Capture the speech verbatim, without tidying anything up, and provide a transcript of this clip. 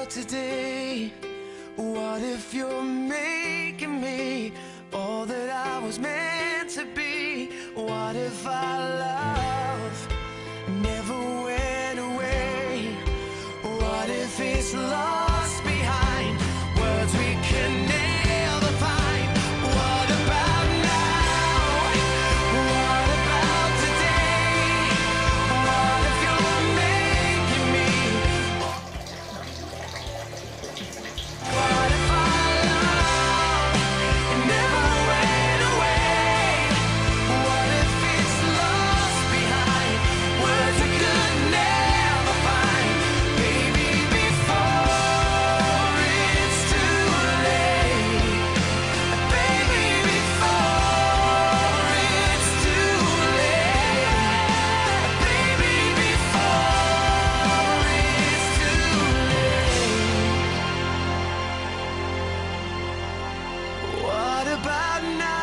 about today? What if you're making me all that I was meant to be? What if our love never went away? What if it's lost behind words we can never find? What about now? What about today? What if you're making me? What if our love never went away? What if it's lost behind words we could never find? Baby, before it's too late. Baby, before it's too late. Baby, before it's too late. What about now?